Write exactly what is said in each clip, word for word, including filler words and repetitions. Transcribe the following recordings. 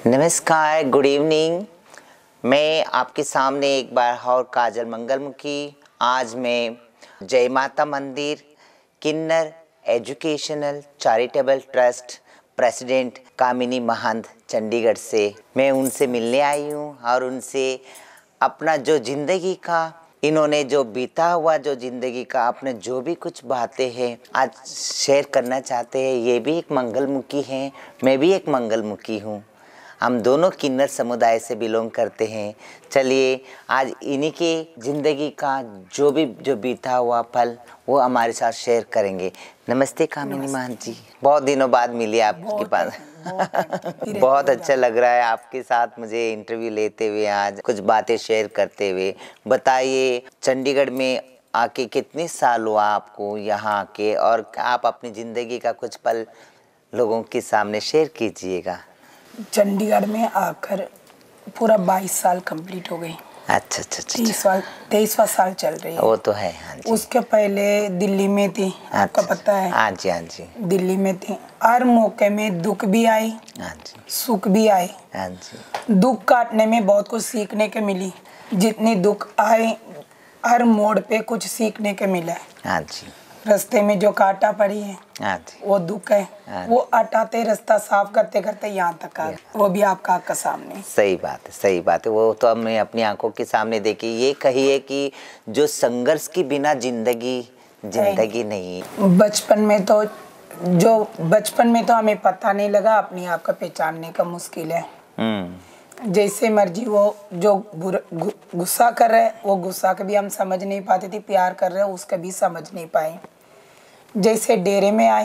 नमस्कार, good evening. मैं आपके सामने एक बार और काजल मंगलमुखी। आज मैं Jai Mata Mandir Kinnar educational charitable trust president Kamini Mahant Chandigarh से मैं उनसे मिलने आई हूँ और उनसे अपना जो ज़िंदगी का इन्होंने जो बीता हुआ जो ज़िंदगी का अपने जो भी कुछ बातें हैं आज शेयर करना चाहते हैं। ये भी एक मंगलमुखी हैं, मैं भी एक मंगलमुखी हूँ। हम दोनों किन्नर समुदाय से बिलोंग करते हैं। चलिए आज इन्हीं के ज़िंदगी का जो भी जो बीता हुआ पल वो हमारे साथ शेयर करेंगे। नमस्ते कामिनी महंत जी, बहुत दिनों बाद मिली आपके पास। बहुत, बहुत अच्छा लग रहा है आपके साथ मुझे इंटरव्यू लेते हुए, आज कुछ बातें शेयर करते हुए। बताइए चंडीगढ़ में आके कितने साल हुआ आपको यहाँ आके, और आप अपनी ज़िंदगी का कुछ पल लोगों के सामने शेयर कीजिएगा। चंडीगढ़ में आकर पूरा बाईस साल कंप्लीट हो गई। अच्छा अच्छा अच्छा तीस साल तेईसवा साल चल रही है। वो तो है। हाँ जी। उसके पहले दिल्ली में थी। अच्छा, आपका पता है? हाँ जी हाँ जी। दिल्ली में थी। हर मौके में दुख भी आई, हाँ जी, सुख भी आई। हाँ जी। दुख काटने में बहुत कुछ सीखने के मिली। जितनी दुख आए हर मोड़ पे कुछ सीखने के मिला है। हाँ जी। रास्ते में जो काटा पड़ी है हाँ जी, वो दुख है। हाँ वो हटाते रास्ता साफ करते करते यहाँ तक आ गए, वो भी आपका आँख के सामने। सही बात है, सही बात है। वो तो हमने अपनी आंखों के सामने देखी। ये कहिए कि जो संघर्ष के बिना जिंदगी जिंदगी नहीं। बचपन में तो जो बचपन में तो हमें पता नहीं लगा, अपने आप का पहचानने का मुश्किल है। हम्म। जैसे मर्जी वो जो गुस्सा कर रहे वो गुस्सा का भी हम समझ नहीं पाते थे, प्यार कर रहे उसका भी समझ नहीं पाए। जैसे डेरे में आए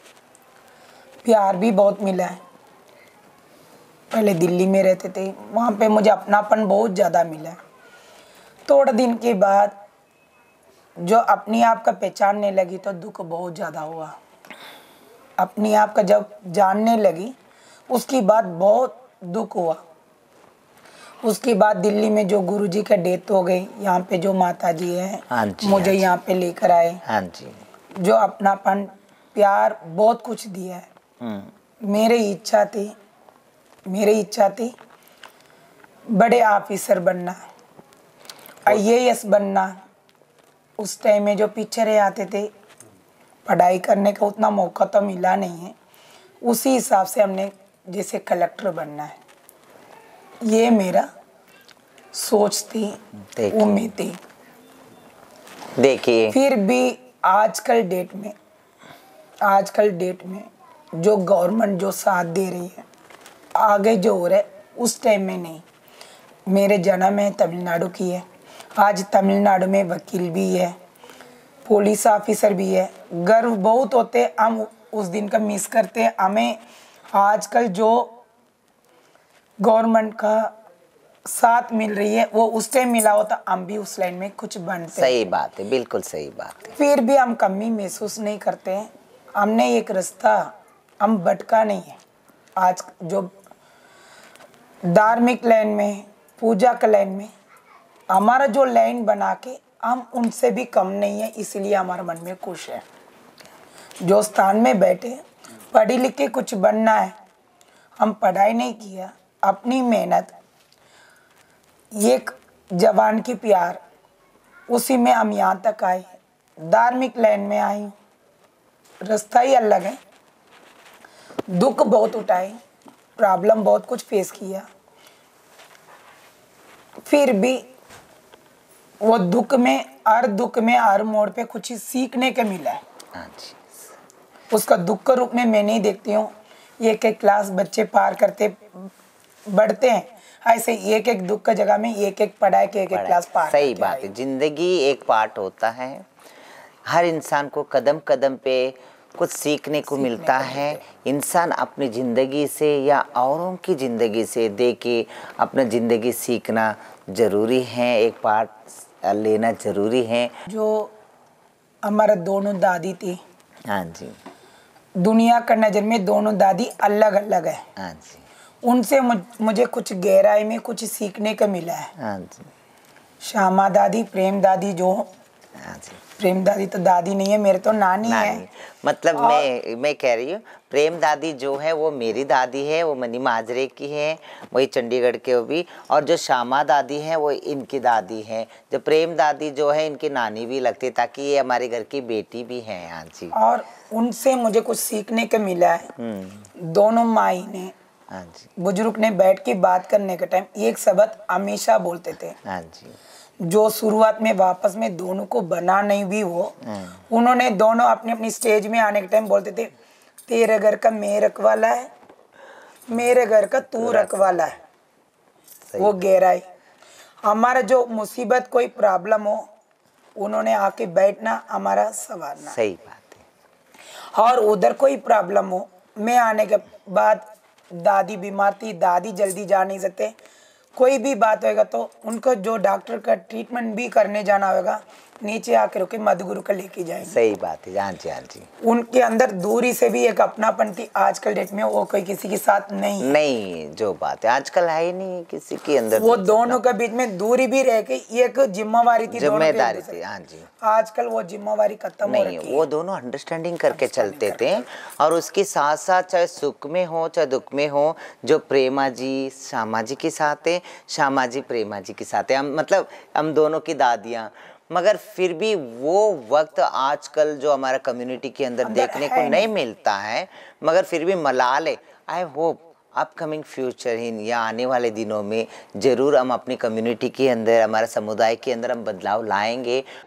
प्यार भी बहुत मिला है। पहले दिल्ली में रहते थे, वहाँ पे मुझे अपनापन बहुत ज़्यादा मिला है। थोड़े दिन के बाद जो अपनी आप का पहचानने लगी तो दुख बहुत ज़्यादा हुआ। अपनी आप का जब जानने लगी उसके बाद बहुत दुख हुआ। उसके बाद दिल्ली में जो गुरुजी का डेथ हो गई, यहाँ पे जो माता जी है हाँ जी, मुझे हाँ यहाँ पे लेकर आए। हाँ जी। जो अपनापन प्यार बहुत कुछ दिया है। मेरी इच्छा थी मेरी इच्छा थी बड़े ऑफिसर बनना, आई ए एस बनना। उस टाइम में जो पिक्चरें आते थे, पढ़ाई करने का उतना मौका तो मिला नहीं है। उसी हिसाब से हमने जैसे कलेक्टर बनना है, ये मेरा सोच थी, उम्मीद थी। देखिए फिर भी आजकल डेट में आजकल डेट में जो गवर्नमेंट जो साथ दे रही है, आगे जो हो रहा है उस टाइम में नहीं। मेरे जन्म है तमिलनाडु की है। आज तमिलनाडु में वकील भी है, पुलिस ऑफिसर भी है। गर्व बहुत होते, हम उस दिन का मिस करते हैं। हमें आजकल जो गवर्नमेंट का साथ मिल रही है वो उस टाइम मिला होता हम भी उस लाइन में कुछ बनते। सही बात है, बिल्कुल सही बात है। फिर भी हम कमी महसूस नहीं करते हैं। हमने एक रास्ता, हम भटका नहीं है। आज जो धार्मिक लाइन में, पूजा का लाइन में हमारा जो लाइन बना के हम उनसे भी कम नहीं है, इसलिए हमारे मन में खुश है। जो स्थान में बैठे पढ़ी लिख के कुछ बनना है, हम पढ़ाई नहीं किया, अपनी मेहनत, एक जवान की प्यार, उसी में हम यहाँ तक आए। धार्मिक लाइन में आई, रास्ता ही अलग है। दुख बहुत उठाए, प्रॉब्लम बहुत कुछ फेस किया, फिर भी वो दुख में, हर दुख में, हर मोड़ पे कुछ सीखने के मिला है। हाँ जी। उसका दुख के रूप में मैं नहीं देखती हूँ। एक एक क्लास बच्चे पार करते बढ़ते हैं, ऐसे एक एक दुख का जगह में एक एक पढ़ाई के एक एक क्लास पार। सही बात है। जिंदगी एक पार्ट होता है, हर इंसान को कदम कदम पे कुछ सीखने को सीखने मिलता है। इंसान अपनी ज़िंदगी से या औरों की ज़िंदगी से देख के अपना ज़िंदगी सीखना ज़रूरी है, एक पार्ट लेना ज़रूरी है। जो हमारा दोनों दादी थी, हाँ जी, दुनिया का नज़र में दोनों दादी अलग अलग है। हाँ जी, उनसे मुझे कुछ गहराई में कुछ सीखने का मिला है। हाँ जी, श्यामा दादी, प्रेम दादी जो हाँ जी, प्रेम दादी तो दादी नहीं है, मेरे तो नानी, नानी है। मतलब और मैं मैं कह रही हूँ प्रेम दादी जो है वो मेरी दादी है, वो मनी माजरे की है, वही चंडीगढ़ के वो भी। और जो श्यामा दादी है वो इनकी दादी है। जो प्रेम दादी जो है इनकी नानी भी लगती है, ताकि ये हमारे घर की बेटी भी है। हाँ जी। और उनसे मुझे कुछ सीखने को मिला है। दोनों माई ने, हाँ जी। बुजुर्ग ने बैठ के बात करने के टाइम एक शब्द हमेशा बोलते थे, हाँ जी। जो शुरुआत में वापस में दोनों को बना नहीं भी हो, उन्होंने दोनों अपनी अपनी स्टेज में आने के टाइम बोलते थे, तेरे घर का मैं रखवाला है, मेरे घर का तू रखवाला है। वो गहराई, हमारा जो मुसीबत कोई प्रॉब्लम हो, उन्होंने आके बैठना, हमारा संवारना। सही बात है। और उधर कोई प्रॉब्लम हो, मैं आने के बाद दादी बीमार थी, दादी जल्दी जा नहीं सकते, कोई भी बात होएगा तो उनको जो डॉक्टर का ट्रीटमेंट भी करने जाना होगा, नीचे आके रुके मधुगुरु का लेके जाएंगे। सही बात है। हाँ जी। हाँ जी। उनके अंदर दूरी से भी एक अपनापन थी। आजकल डेट में वो कोई किसी के साथ नहीं है। नहीं, जो बात है आजकल है ही नहीं किसी के अंदर। वो दोनों के बीच में दूरी भी रह गई, एक जिम्मेवारी थी, जिम्मेदारी थी। हाँ जी। आजकल वो जिम्मेवारी खत्म हो रही है। वो दोनों अंडरस्टैंडिंग करके चलते थे, और उसके साथ साथ चाहे सुख में हो चाहे दुख में हो, जो प्रेमा जी श्यामा जी के साथ है, श्यामा जी प्रेमा जी के साथ है। हम मतलब हम दोनों की दादियाँ, मगर फिर भी वो वक्त आजकल जो हमारा कम्युनिटी के अंदर देखने को नहीं मिलता है, मगर फिर भी मलाल है। I hope upcoming future in या आने वाले दिनों में ज़रूर हम अपनी कम्युनिटी के अंदर, हमारे समुदाय के अंदर हम बदलाव लाएंगे,